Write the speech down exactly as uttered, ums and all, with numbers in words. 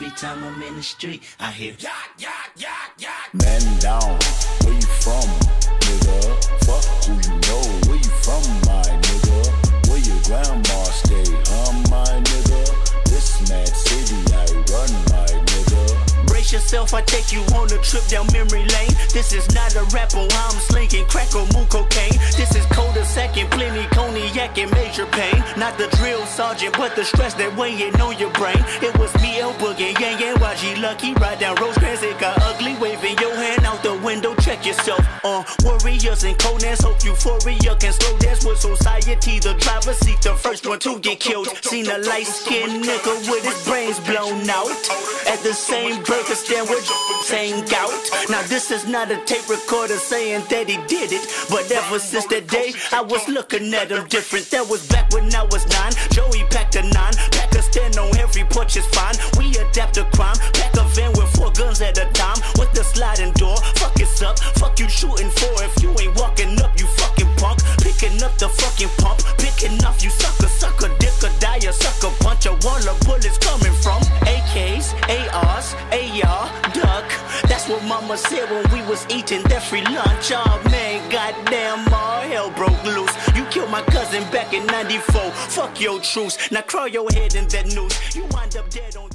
every time I'm in the street, I hear yacht, yacht, yacht, yacht. Man down, where you from, nigga? Fuck who you know, where you from, my nigga? Where your grandma stay, huh, my nigga? This mad city I run, my nigga. Brace yourself, I take you on a trip down memory lane. This is not a rap on how I'm slinking crack or moon cocaine. This is cul-de-sac and plenty cognac and major pain. Not the drill sergeant, but the stress that weighing on your brain. It was me, El Boogie, Yang Yang, Y G Lucky. Ride down Rosecrans, it got ugly. Waving your hand out the window, check yourself. Uh, warriors and Conans, hope euphoria can slow dance with society. The driver seat, the first one to get killed. Seen a light-skinned nigga with his brains blown out at the same burger stand with same gout. Now this is not a tape recorder saying that he did it, but ever since that day I was looking at him different. That was back when I was nine. Joey packed a nine, pack a stand on every porch is fine. We adapt to crime, pack a van with four guns at a time with the sliding door. Fuck it's up, fuck you shooting for. If you ain't walking up, you fucking punk. Picking up the fucking pump, picking off you sucker, sucker, dick or die, a sucker punch. A wall of bullets coming from A Ks, A Rs, A R, duck. That's what mama said when we was eating that free lunch. Oh man, goddamn, all hell broke loose. You killed my cousin back in ninety-four. Fuck your truce. Now crawl your head in that noose. You wind up dead on